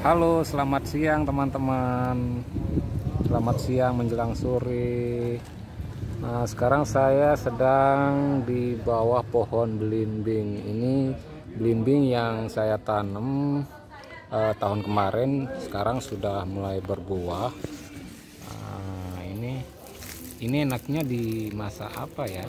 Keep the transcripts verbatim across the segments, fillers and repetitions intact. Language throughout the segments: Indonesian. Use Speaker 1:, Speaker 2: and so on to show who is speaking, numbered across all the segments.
Speaker 1: Halo, selamat siang teman-teman. Selamat siang menjelang sore. Nah, sekarang saya sedang di bawah pohon belimbing. Ini belimbing yang saya tanam eh, tahun kemarin, sekarang sudah mulai berbuah. Nah, ini ini enaknya dimasak apa ya?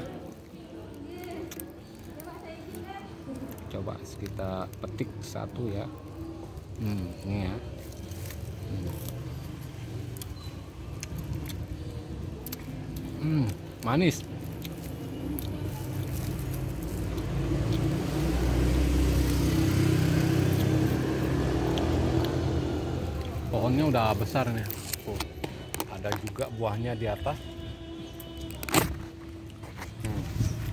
Speaker 1: Coba kita petik satu ya. Hmm, ini ya. Hmm. Hmm, manis. Pohonnya udah besar nih. Oh, ada juga buahnya di atas. Hmm.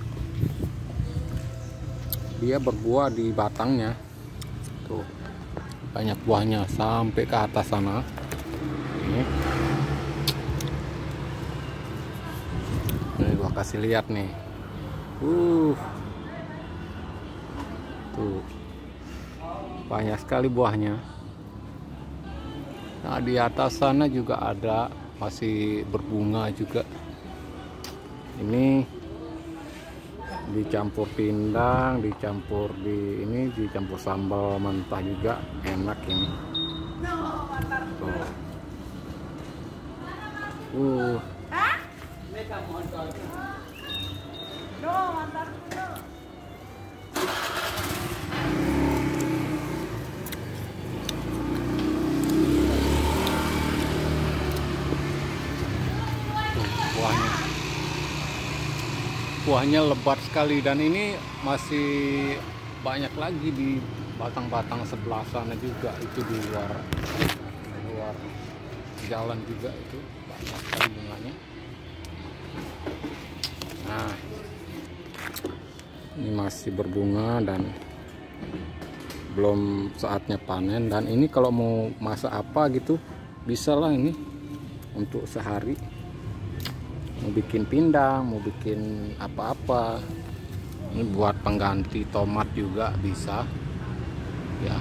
Speaker 1: Dia berbuah di batangnya. Tuh, banyak buahnya sampai ke atas sana. Ini. Ini gua kasih lihat nih. Uh. Tuh. Banyak sekali buahnya. Nah, di atas sana juga ada, masih berbunga juga. Ini dicampur pindang, dicampur di ini, dicampur sambal mentah juga enak ini. Tuh. Uh. Buahnya buahnya lebat sekali, dan ini masih banyak lagi di batang-batang sebelah sana juga, itu di luar di luar jalan juga itu banyak sekali bunganya. Nah, ini masih berbunga dan belum saatnya panen. Dan ini kalau mau masak apa gitu bisa lah, ini untuk sehari. Mau bikin pindang, mau bikin apa-apa. Ini buat pengganti tomat juga bisa ya.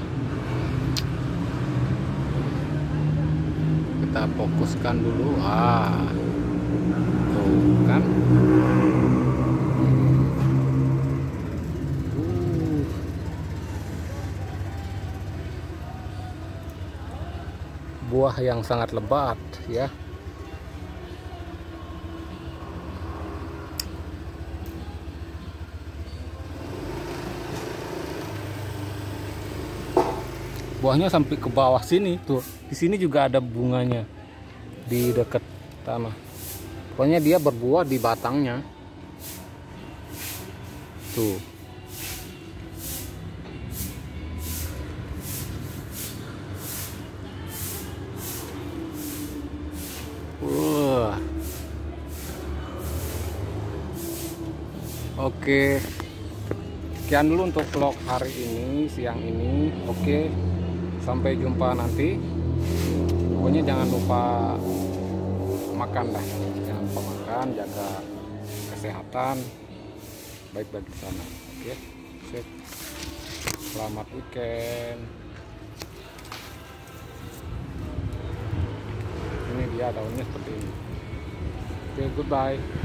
Speaker 1: Kita fokuskan dulu. Ah, tuh kan. uh. Buah yang sangat lebat ya. Buahnya sampai ke bawah sini tuh. Di sini juga ada bunganya di dekat tanah. Pokoknya dia berbuah di batangnya. Tuh. Wah. Oke. Sekian dulu untuk vlog hari ini, siang ini. Oke. Sampai jumpa nanti. Pokoknya jangan lupa makan dah. Jangan lupa makan, jaga kesehatan. Baik-baik di sana. Oke. Sip. Selamat weekend. Ini dia daunnya seperti ini. Oke, goodbye.